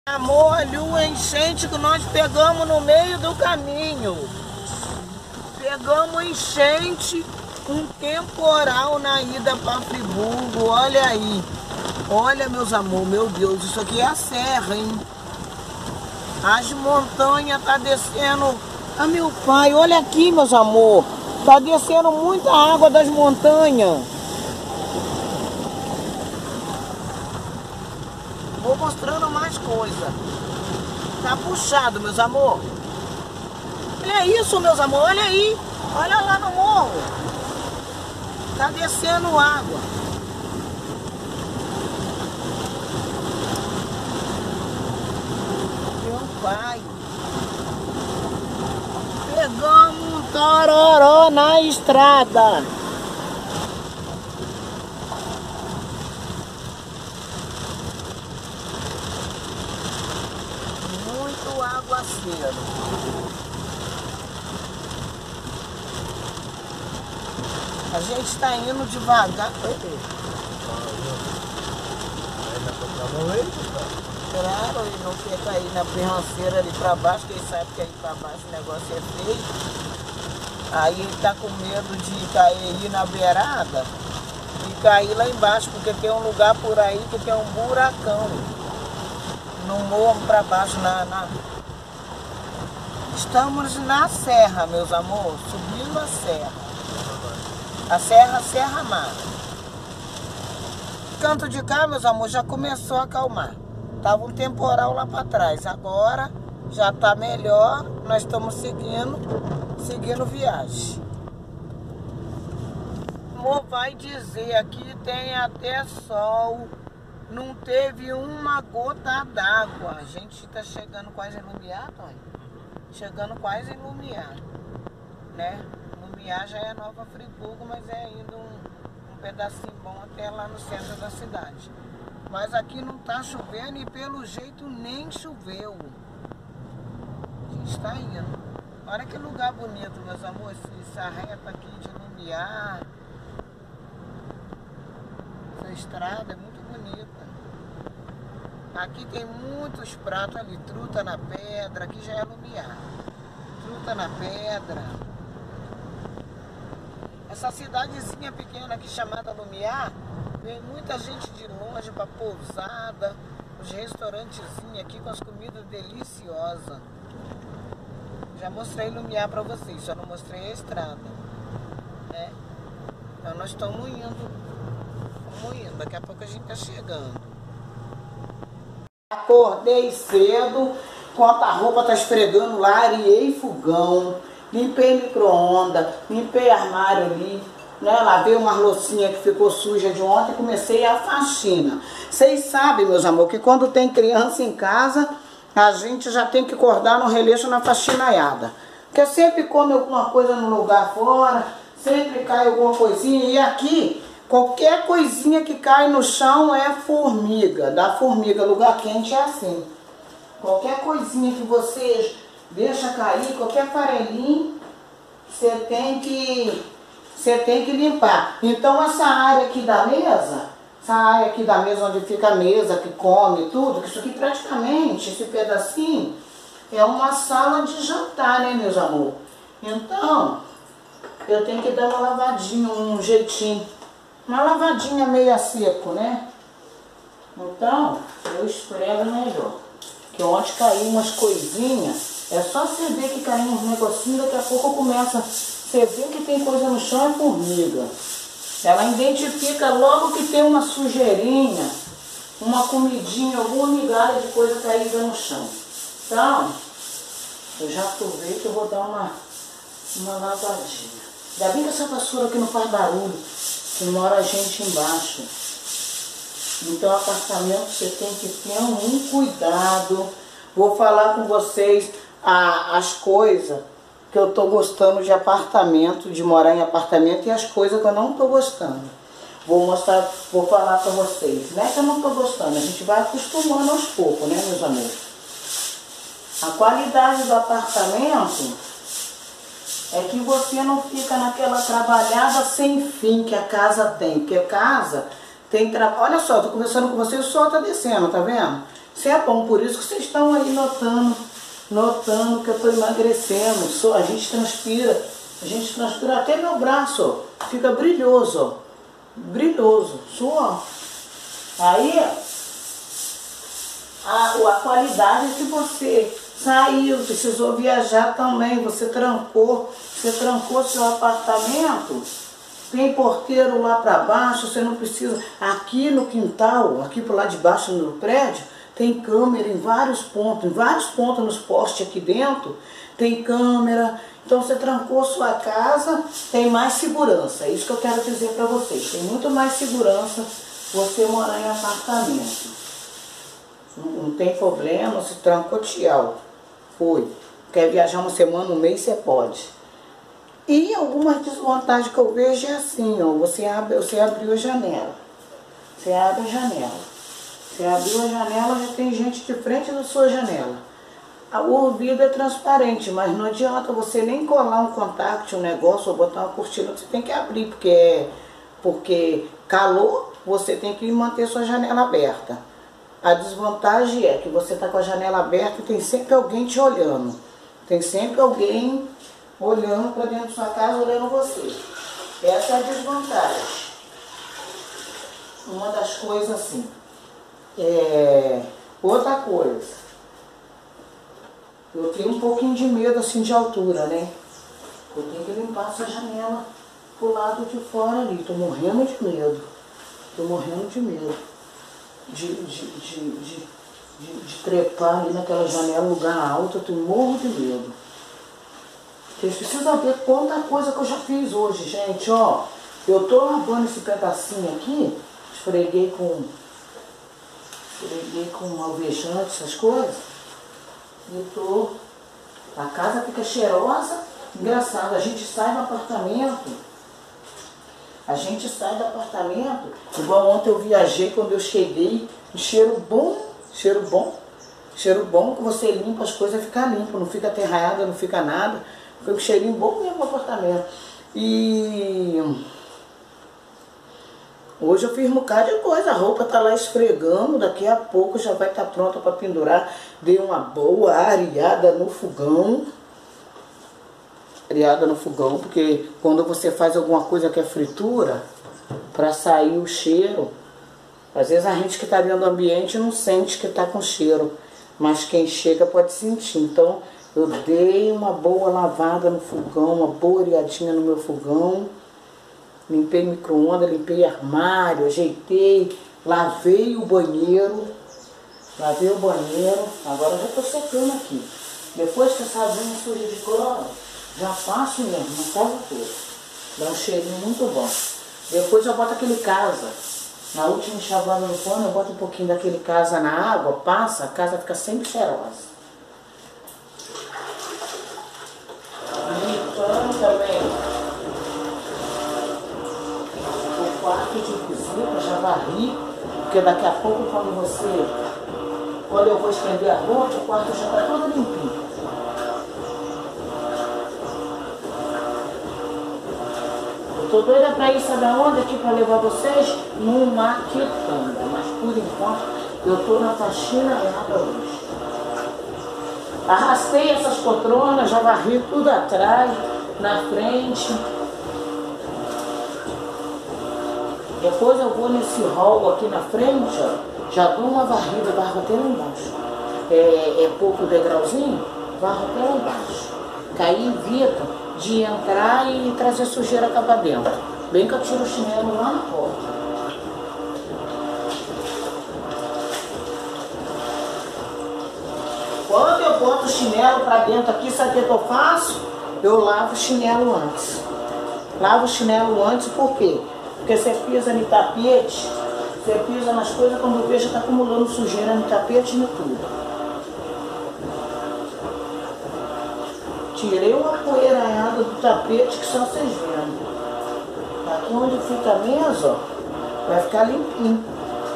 Amor, ali o enchente que nós pegamos no meio do caminho. Pegamos enchente, um temporal na ida para Friburgo. Olha aí. Olha, meus amor, meu Deus, isso aqui é a serra, hein? As montanhas tá descendo. Ah, meu pai, olha aqui, meus amor. Tá descendo muita água das montanhas. Vou mostrando mais coisa. Tá puxado, meus amor. Olha isso, meus amor. Olha aí. Olha lá no morro. Tá descendo água. Meu pai. Pegamos um tororó na estrada. Aguaceiro. A gente está indo devagar. Claro, e não fica aí na pirranceira ali para baixo, quem sabe que aí para baixo o negócio é feio. Aí ele tá com medo de cair na beirada e cair lá embaixo, porque tem um lugar por aí que tem um buracão. No morro para baixo, Estamos na serra, meus amores, subindo a serra. A serra, Serra Mar. Canto de cá, meus amores, já começou a acalmar. Tava um temporal lá para trás. Agora já tá melhor. Nós estamos seguindo viagem. Amor, vai dizer, aqui tem até sol. Não teve uma gota d'água. A gente tá chegando quase em Lumiar, Tony. Chegando quase em Lumiar, né? Lumiar já é Nova Friburgo, mas é ainda um pedacinho bom até lá no centro da cidade. Mas aqui não tá chovendo e pelo jeito nem choveu. A gente tá indo. Olha que lugar bonito, meus amores. Essa reta aqui de Lumiar. Essa estrada é muito bonita. Aqui tem muitos pratos ali, truta na pedra, aqui já é Lumiar. Truta na pedra. Essa cidadezinha pequena aqui chamada Lumiar, vem muita gente de longe para pousada, os restaurantezinhos aqui com as comidas deliciosas. Já mostrei Lumiar para vocês, só não mostrei a estrada. Né? Então nós estamos indo, daqui a pouco a gente tá chegando. Acordei cedo, enquanto a roupa tá esfregando lá, areei fogão, limpei micro-ondas, limpei armário ali, né? Lavei umas loucinhas que ficou suja de ontem e comecei a faxina. Vocês sabem, meus amor, que quando tem criança em casa, a gente já tem que acordar no releixo na faxinaiada. Porque sempre come alguma coisa no lugar fora, sempre cai alguma coisinha, e aqui qualquer coisinha que cai no chão é formiga, dá formiga, lugar quente é assim. Qualquer coisinha que você deixa cair, qualquer farelinho, você tem que limpar. Então essa área aqui da mesa, onde fica a mesa, que come tudo, que isso aqui praticamente, esse pedacinho, é uma sala de jantar, né, meus amor? Então, eu tenho que dar uma lavadinha, um jeitinho. Uma lavadinha meio a seco, né? Então, eu esfrego melhor. Porque ontem caiu umas coisinhas. É só você ver que caiu uns negocinhos, daqui a pouco começa. Você vê que tem coisa no chão, é formiga. Ela identifica logo que tem uma sujeirinha, uma comidinha, alguma migalha de coisa caída no chão. Então, eu já aproveito e vou dar uma lavadinha. Ainda bem que essa vassoura aqui não faz barulho, que mora gente embaixo. Então, apartamento você tem que ter um cuidado. Vou falar com vocês as coisas que eu tô gostando de apartamento, de morar em apartamento, e as coisas que eu não tô gostando. Vou falar para vocês. Não é que eu não tô gostando, a gente vai acostumando aos poucos, né, meus amores? A qualidade do apartamento é que você não fica naquela trabalhada sem fim que a casa tem. Porque a casa tem trabalho. Olha só, tô conversando com vocês, o sol tá descendo, tá vendo? Isso é bom, por isso que vocês estão aí notando que eu estou emagrecendo. A gente transpira até meu braço, ó, fica brilhoso, ó, brilhoso, suor. Aí a qualidade é que você saiu, precisou viajar também, você trancou seu apartamento, tem porteiro lá para baixo, você não precisa. Aqui no quintal, aqui por lá de baixo no prédio, tem câmera em vários pontos nos postes aqui dentro, tem câmera. Então você trancou sua casa, tem mais segurança. É isso que eu quero dizer para vocês. Tem muito mais segurança você morar em apartamento. Não tem problema, se trancou, tchau. Foi. Quer viajar uma semana, um mês, você pode. E algumas desvantagens que eu vejo é assim, ó, você abriu a janela. Você abre a janela. Você abriu a janela, já tem gente de frente da sua janela. O vidro é transparente, mas não adianta você nem colar um contact, um negócio, ou botar uma cortina, você tem que abrir, porque calor, você tem que manter sua janela aberta. A desvantagem é que você está com a janela aberta e tem sempre alguém te olhando. Tem sempre alguém olhando para dentro da sua casa, olhando você. Essa é a desvantagem. Uma das coisas assim. Outra coisa. Eu tenho um pouquinho de medo assim de altura, né? Eu tenho que limpar essa janela pro lado de fora ali. Estou morrendo de medo. Estou morrendo de medo. De trepar ali naquela janela, lugar alto, eu morro de medo. Vocês precisam ver quanta coisa que eu já fiz hoje, gente, ó. Eu tô lavando esse pedacinho aqui, esfreguei com alvejante, essas coisas. A casa fica cheirosa, engraçado, a gente sai do apartamento, igual ontem eu viajei, quando eu cheguei, um cheiro bom, que você limpa as coisas, fica limpo, não fica aterrada, não fica nada, fica um cheirinho bom mesmo no apartamento. E hoje eu fiz um bocado de coisa, a roupa tá lá esfregando, daqui a pouco já vai estar pronta para pendurar. Dei uma boa areada no fogão, porque quando você faz alguma coisa que é fritura, para sair o cheiro, às vezes a gente que está dentro do ambiente não sente que está com cheiro, mas quem chega pode sentir. Então eu dei uma boa lavada no fogão, uma boa areadinha no meu fogão, limpei micro-ondas, limpei armário, ajeitei, lavei o banheiro, agora já estou secando aqui. Depois que essa asinha suja de cloro, já faço mesmo, na casa toda. Dá um cheirinho muito bom. Depois eu boto aquele casa. Na última enxavala no pano, eu boto um pouquinho daquele casa na água, passa, a casa fica sempre cheirosa. Limpando também o quarto de visita, já varri, porque daqui a pouco quando eu vou estender a roupa, o quarto já está todo limpinho. Tô doida pra ir, sabe aonde aqui pra levar vocês? No Maquitanga, mas por enquanto eu tô na faxina hoje. Arrastei essas poltronas, já varri tudo atrás, na frente. Depois eu vou nesse hall aqui na frente, ó, já dou uma varrida, varro até lá embaixo. É pouco degrauzinho, varro até lá embaixo. Que aí evita de entrar e trazer sujeira cá pra dentro. Bem que eu tiro o chinelo lá na porta. Quando eu boto o chinelo pra dentro aqui, sabe o que eu faço? Eu lavo o chinelo antes. Lavo o chinelo antes, por quê? Porque você pisa no tapete, você pisa nas coisas, quando eu vejo, já tá acumulando sujeira no tapete e no tudo. Tirei uma poeiraiada do tapete que só vocês vendo. Aqui onde fica a mesa, ó, vai ficar limpinho.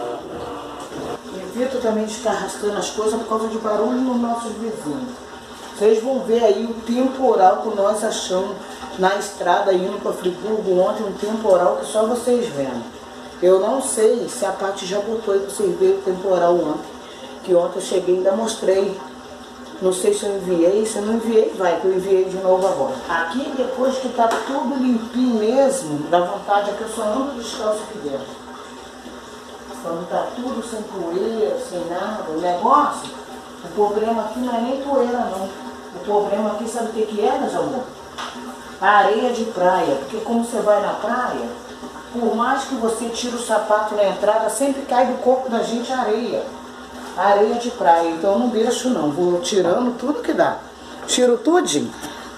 Evito também de ficar arrastando as coisas por causa de barulho nos nossos vizinhos. Vocês vão ver aí o temporal que nós achamos na estrada indo para Friburgo ontem, um temporal que só vocês vendo. Eu não sei se a Paty já botou aí para vocês verem o temporal ontem Que ontem eu cheguei e ainda mostrei. Não sei se eu enviei, se eu não enviei, vai, que eu enviei de novo agora. Aqui, depois que tá tudo limpinho mesmo, dá vontade, aqui eu só ando descalço aqui dentro. Quando tá tudo sem poeira, sem nada, o negócio, o problema aqui não é nem poeira não. O problema aqui, sabe o que é, meus amor? A areia de praia, porque como você vai na praia, por mais que você tire o sapato na entrada, sempre cai do corpo da gente a areia. A areia de praia, então eu não deixo não, vou tirando tudo que dá. Tiro tudinho.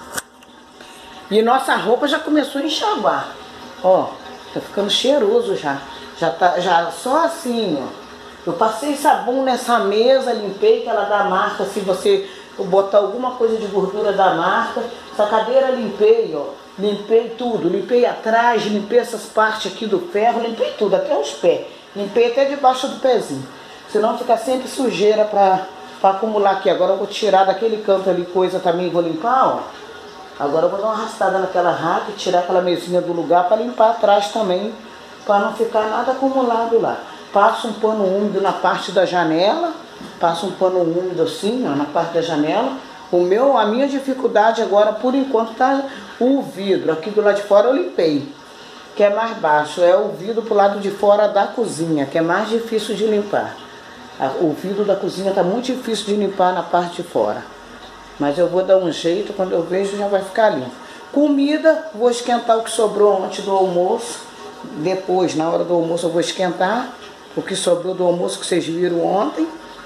E nossa roupa já começou a enxaguar. Ó, tá ficando cheiroso já. Já só assim, ó. Eu passei sabão nessa mesa, limpei, que ela dá marca, se você botar alguma coisa de gordura da marca. Essa cadeira limpei, ó. Limpei tudo, limpei atrás, limpei essas partes aqui do ferro, limpei tudo, até os pés. Limpei até debaixo do pezinho. Senão fica sempre sujeira pra acumular aqui. Agora eu vou tirar daquele canto ali coisa também, vou limpar, ó. Agora eu vou dar uma arrastada naquela raca e tirar aquela mesinha do lugar para limpar atrás também, para não ficar nada acumulado lá. Passo um pano úmido na parte da janela, passo um pano úmido assim, ó, na parte da janela. A minha dificuldade agora, por enquanto, tá o vidro. Aqui do lado de fora eu limpei, que é mais baixo. É o vidro pro lado de fora da cozinha, que é mais difícil de limpar. O vidro da cozinha tá muito difícil de limpar na parte de fora. Mas eu vou dar um jeito, quando eu vejo já vai ficar limpo. Comida, vou esquentar o que sobrou antes do almoço. Depois, na hora do almoço, eu vou esquentar o que sobrou do almoço que vocês viram ontem.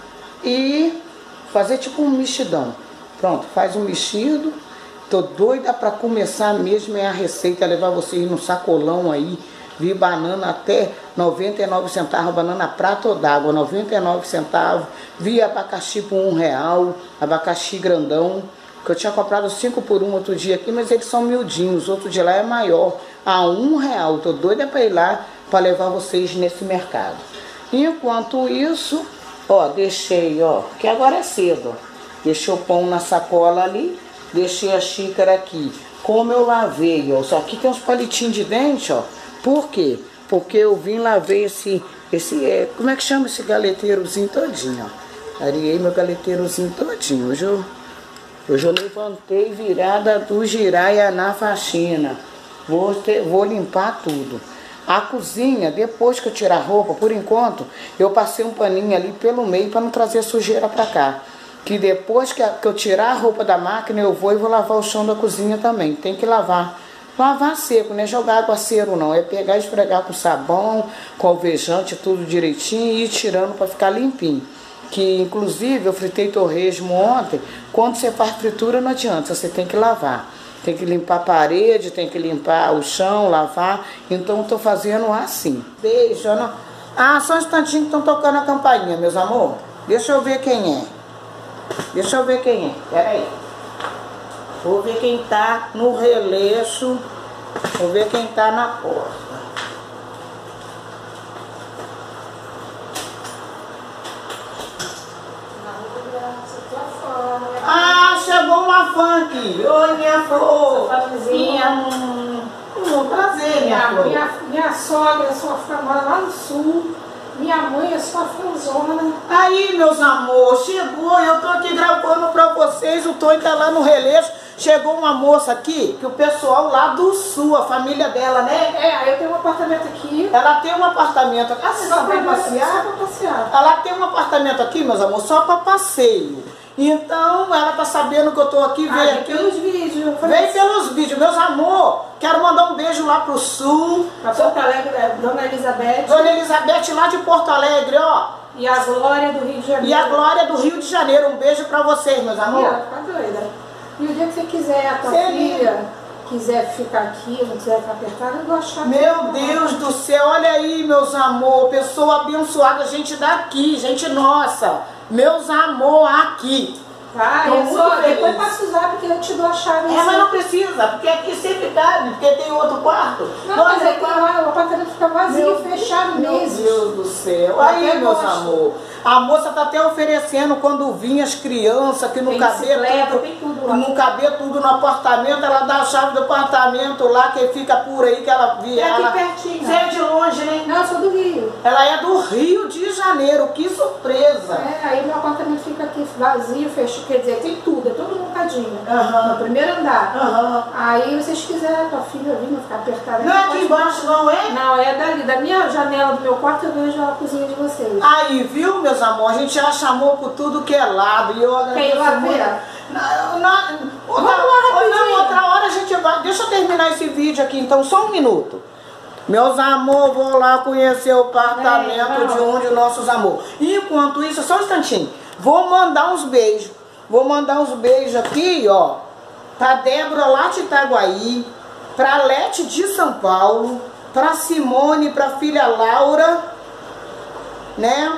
E fazer tipo um mexidão. Pronto, faz um mexido. Tô doida para começar mesmo a receita, levar vocês no sacolão aí. Vi banana até 99 centavos, banana prata ou d'água, 99 centavos. Vi abacaxi por R$1, abacaxi grandão, que eu tinha comprado 5 por 1 outro dia aqui, mas eles são miudinhos, outro de lá é maior, a R$1. Tô doida para ir lá para levar vocês nesse mercado. Enquanto isso, ó, deixei, ó, que agora é cedo, ó. Deixei o pão na sacola ali, deixei a xícara aqui. Como eu lavei, ó, só aqui tem uns palitinhos de dente, ó. Por quê? Porque eu vim lavei como é que chama esse galeteirozinho todinho, ó. Areei meu galeteirozinho todinho. Hoje eu levantei virada do giraia na faxina. Vou limpar tudo. A cozinha, depois que eu tirar a roupa, por enquanto, eu passei um paninho ali pelo meio para não trazer sujeira para cá. Que depois que eu tirar a roupa da máquina, eu vou lavar o chão da cozinha também. Tem que lavar. Lavar seco, não é jogar aguaceiro não, é pegar e esfregar com sabão, com alvejante, tudo direitinho e ir tirando para ficar limpinho. Que inclusive eu fritei torresmo ontem, quando você faz fritura não adianta, você tem que lavar. Tem que limpar a parede, tem que limpar o chão, lavar, então eu tô fazendo assim. Beijo, não... Ah, só um instantinho que estão tocando a campainha, meus amor. Deixa eu ver quem é. Deixa eu ver quem é, peraí. Vou ver quem tá no releixo. Vou ver quem tá na porta. Ah, chegou uma fã aqui. Oi, minha flor. Prazer, minha flor. Minha sogra, sua fã, mora lá no sul. Minha mãe é sua fãzona. Aí, meus amores, chegou. Eu tô aqui gravando pra vocês. O Tony tá lá no releixo. Chegou uma moça aqui, que o pessoal lá do sul, a família dela, né? É, eu tenho um apartamento aqui. Ela tem um apartamento aqui. Ah, você só vem passear? Só pra passear. Ela tem um apartamento aqui, meus amores, só pra passeio. Então, ela tá sabendo que eu tô aqui, veio aqui. Pelos vídeos. Vem pelos vídeos, meus amor. Quero mandar um beijo lá pro sul. Pra Porto Alegre, Dona Elizabeth. Dona Elizabeth lá de Porto Alegre, ó. E a Glória do Rio de Janeiro. E a Glória do Rio de Janeiro. Um beijo pra vocês, meus amores. Ela fica doida. E o dia que você quiser, a tua filha quiser ficar aqui, não quiser ficar apertada, eu vou achar. Meu Deus do céu, olha aí, meus amor, pessoa abençoada, gente daqui, gente nossa, meus amor aqui. Vai, depois passa o zap que eu te dou a chave. Mas não precisa, porque aqui sempre cabe, porque tem outro quarto. Não, mas aí o apartamento fica vazio, fechado mesmo. Meu Deus do céu. Aí, meus amor, A moça tá até oferecendo quando vinha as crianças, que não cabia tudo, tem tudo lá. não cabia tudo no apartamento, ela dá a chave do apartamento lá, que fica por aí, que ela via. É aqui ela... pertinho. Você é de longe, né? Não, eu sou do Rio. Ela é do Rio de Janeiro, que surpresa. Aí meu apartamento fica aqui vazio, fechado, quer dizer, tem tudo, é todo montadinho. Aham. No primeiro andar. Aham. Aí vocês quiserem, tua filha vir, não ficar apertada. Não é aqui embaixo, não é? Não, é dali, da minha janela do meu quarto eu vejo a cozinha de vocês. Aí, viu, meus amores? A gente já chamou por tudo que é lado. E eu Quem lá muito. ver? Outra hora a gente vai. Deixa eu terminar esse vídeo aqui, então, só um minuto. Meus amores, vou lá conhecer o apartamento de um de nossos amores. Enquanto isso, só um instantinho. Vou mandar uns beijos. Vou mandar uns beijos aqui, ó. Pra Débora lá de Itaguaí. Pra Lete de São Paulo. Pra Simone, pra filha Laura. Né?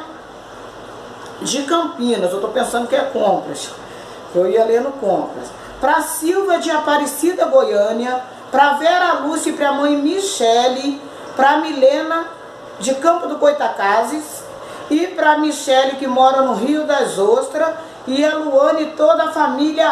De Campinas. Eu tô pensando que é Compras. Eu ia lendo Compras. Pra Silva de Aparecida, Goiânia. Pra Vera Lúcia e pra mãe Michele. Pra Milena de Campo do Goitacazes. E pra Michele, que mora no Rio das Ostras. E a Luane e toda a família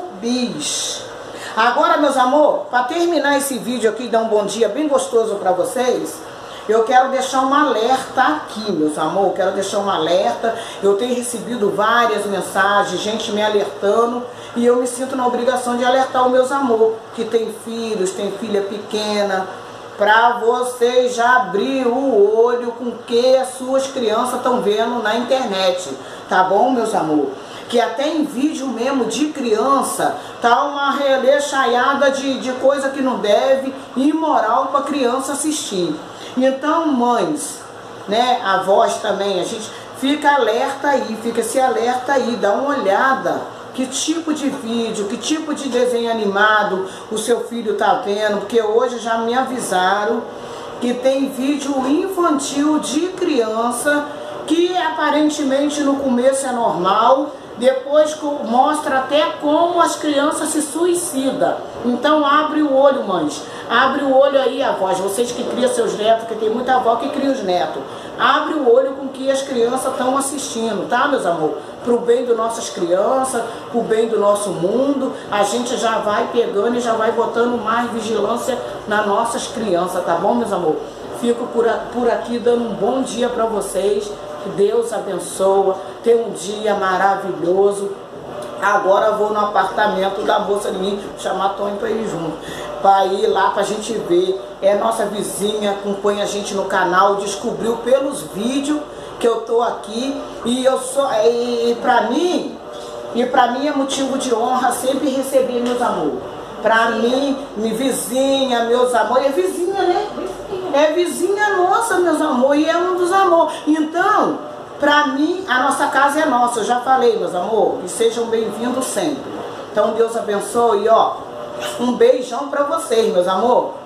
Rubis. Agora, meus amor, para terminar esse vídeo aqui, dar um bom dia bem gostoso para vocês, eu quero deixar um alerta aqui, meus amor. Eu quero deixar um alerta. Eu tenho recebido várias mensagens, gente me alertando, e eu me sinto na obrigação de alertar os meus amor, que tem filhos, tem filha pequena, para vocês já abrir o olho com o que as suas crianças estão vendo na internet, tá bom, meus amor? Que até em vídeo mesmo de criança tá uma releixaiada de coisa que não deve, imoral para criança assistir. Então, mães, né, avós também, a gente fica alerta aí, fica esse alerta aí, dá uma olhada. Que tipo de vídeo, que tipo de desenho animado o seu filho tá vendo? Porque hoje já me avisaram que tem vídeo infantil de criança que aparentemente no começo é normal, depois mostra até como as crianças se suicidam. Então abre o olho, mães. Abre o olho aí, avós. Vocês que criam seus netos, que tem muita avó que cria os netos. Abre o olho com que as crianças estão assistindo, tá, meus amor? Pro bem das nossas crianças, pro bem do nosso mundo. A gente já vai pegando e já vai botando mais vigilância nas nossas crianças, tá bom, meus amor? Fico por aqui dando um bom dia para vocês. Que Deus abençoe. Tenha um dia maravilhoso. Agora eu vou no apartamento da moça de mim, chamar Tony para ir junto. Para ir lá para a gente ver. É nossa vizinha, acompanha a gente no canal, descobriu pelos vídeos que eu tô aqui. E eu sou. E para mim é motivo de honra sempre receber meus amores. Para mim, minha vizinha, meus amores, é vizinha, né? É vizinha nossa, meus amores, e é um dos amores. Então, pra mim, a nossa casa é nossa. Eu já falei, meus amores, e sejam bem-vindos sempre. Então, Deus abençoe, ó. Um beijão pra vocês, meus amores.